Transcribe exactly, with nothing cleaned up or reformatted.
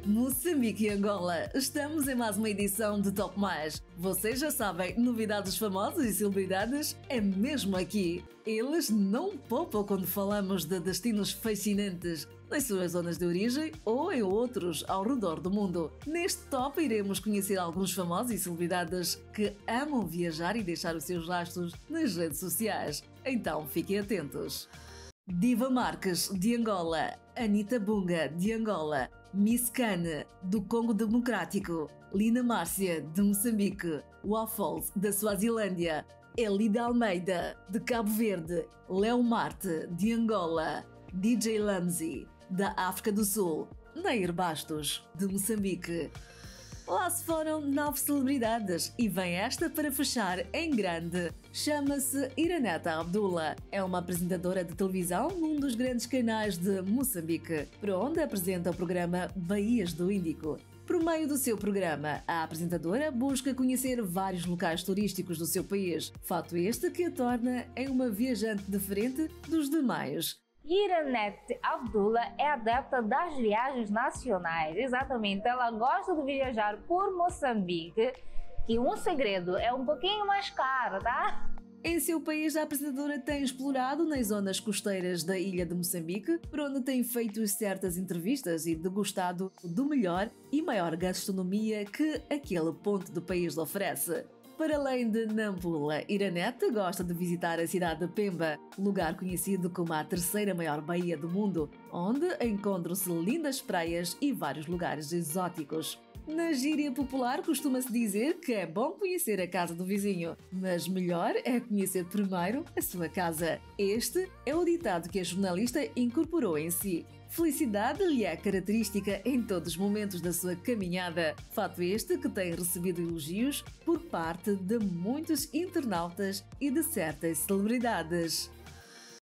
Moçambique e Angola, estamos em mais uma edição de Top Mais. Vocês já sabem, novidades famosas e celebridades é mesmo aqui. Eles não poupam quando falamos de destinos fascinantes, nas suas zonas de origem ou em outros ao redor do mundo. Neste top iremos conhecer alguns famosos e celebridades que amam viajar e deixar os seus rastros nas redes sociais. Então fiquem atentos. Diva Marques, de Angola. Anitta Bunga, de Angola. Miss Kane, do Congo Democrático. Lina Márcia, de Moçambique. Waffles, da Suazilândia. Elida Almeida, de Cabo Verde. Léo Marte, de Angola. D J Lamzi, da África do Sul. Nair Bastos, de Moçambique. Lá se foram nove celebridades e vem esta para fechar em grande. Chama-se Iraneta Abdullah. É uma apresentadora de televisão num dos grandes canais de Moçambique, por onde apresenta o programa Baías do Índico. Por meio do seu programa, a apresentadora busca conhecer vários locais turísticos do seu país, fato este que a torna em uma viajante diferente dos demais. Iranete Abdullah é adepta das viagens nacionais. Exatamente, ela gosta de viajar por Moçambique, que um segredo é um pouquinho mais caro, tá? Em seu país, a apresentadora tem explorado nas zonas costeiras da ilha de Moçambique, por onde tem feito certas entrevistas e degustado do melhor e maior gastronomia que aquele ponto do país lhe oferece. Para além de Nampula, Iranete gosta de visitar a cidade de Pemba, lugar conhecido como a terceira maior baía do mundo, onde encontram-se lindas praias e vários lugares exóticos. Na gíria popular costuma-se dizer que é bom conhecer a casa do vizinho, mas melhor é conhecer primeiro a sua casa. Este é o ditado que a jornalista incorporou em si. Felicidade lhe é característica em todos os momentos da sua caminhada. Fato este que tem recebido elogios por parte de muitos internautas e de certas celebridades.